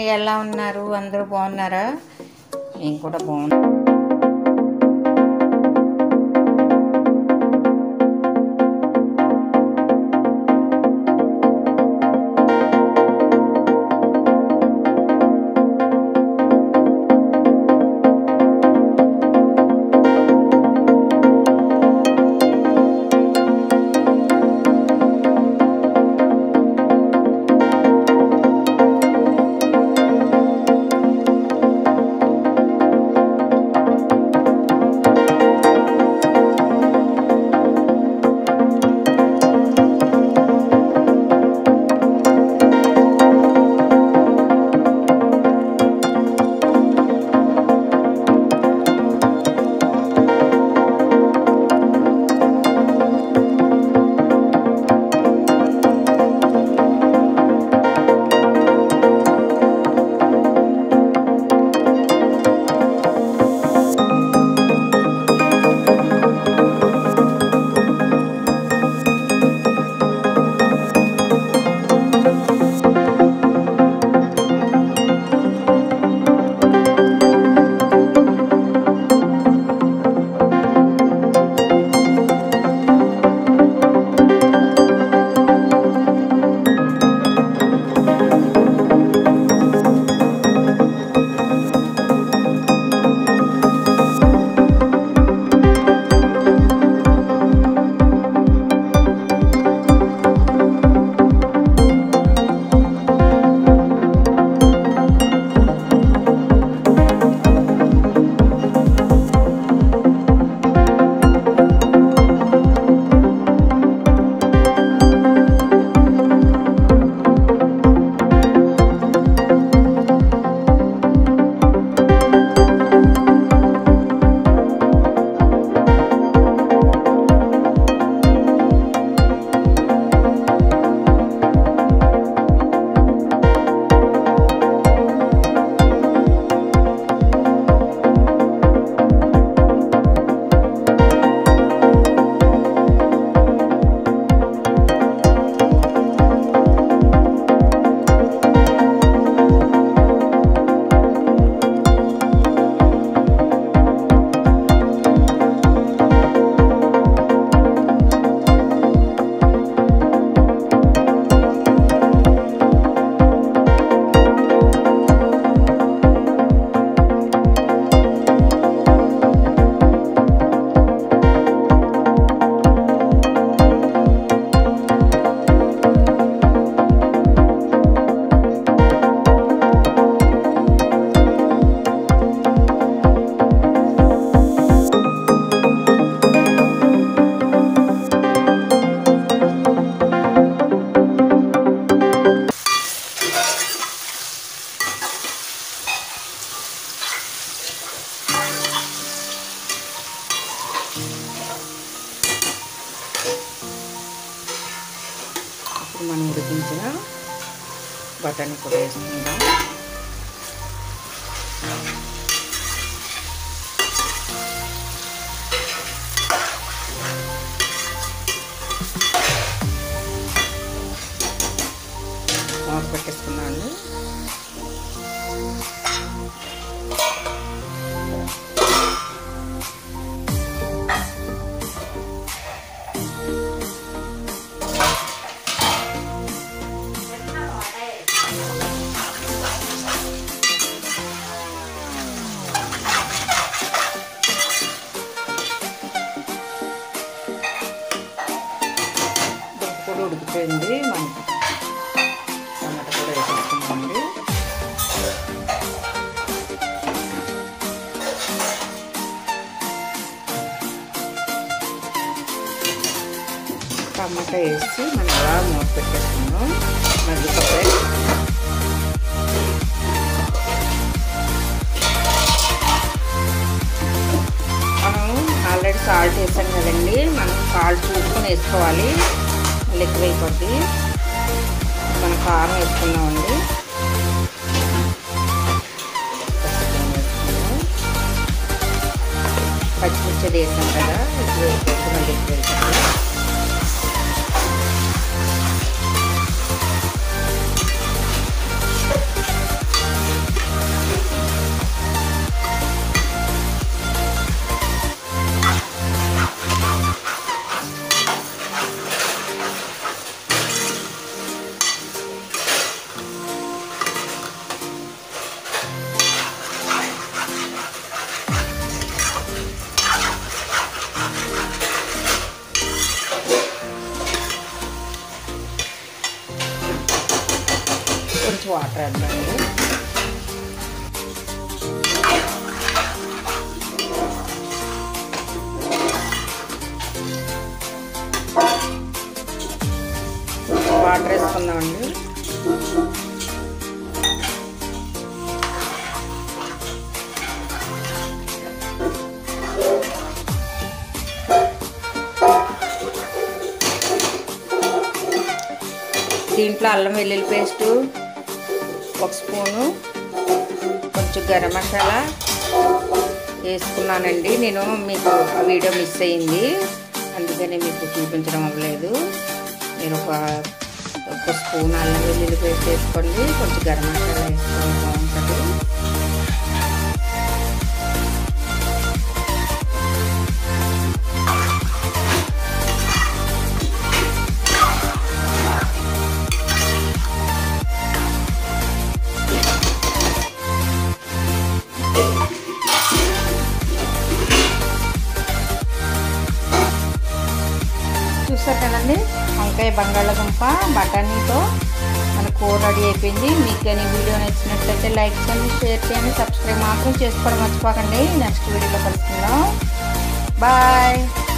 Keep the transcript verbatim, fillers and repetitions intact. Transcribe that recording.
ఎలా ఉన్నారు? అందరూ బాగున్నారా? నేను కూడా బాగున్నా. మనం ఉడికించిన బఠానీ కూడా వేసుకుందాం. మూత పెట్టేసుకున్నాను. కూడా ఉడికిపోయింది. మనకి టమాటా కూడా వేసేసుకుందామండి. టమాటా వేసి మనం అలా మూత పెట్టేసుకుందాం. మగ్గిపోతే మనం ఆల్రెడీ సాల్ట్ వేసాం కదండి. మనం సాల్ట్ చూసుకొని వేసుకోవాలి. ఎక్కువైపోద్ది. మన కారం వేసుకున్నామండి. పచ్చిమిర్చి వేసాం కదా, ఇప్పుడు మళ్ళీ ఎక్కువ వేసాము. వాటర్ వేద్దామండి. వాటర్ వేసుకుందామండి. దీంట్లో అల్లం వెల్లుల్లి పేస్టు ఒక స్పూను, కొంచెం గరం మసాలా వేసుకున్నానండి. నేను మీకు ఆ వీడియో మిస్ అయ్యింది, అందుకని మీకు చూపించడం అవ్వలేదు. నేను ఒక ఒక స్పూన్ అల్లం వెల్లుల్లి పేస్ట్ వేసుకోండి, కొంచెం గరం మసాలా వేసుకోవడం బాగుంటుంది. చూసారు కదండి, వంకాయ బంగాళదుంప బఠానీతో మన కూర రెడీ అయిపోయింది. మీకు కానీ వీడియో నచ్చినట్లయితే లైక్ చేయండి, షేర్ చేయండి, సబ్స్క్రైబ్ మాత్రం చేసుకోవడం మర్చిపోకండి. నెక్స్ట్ వీడియోలో కలుసుకుందాం. బాయ్.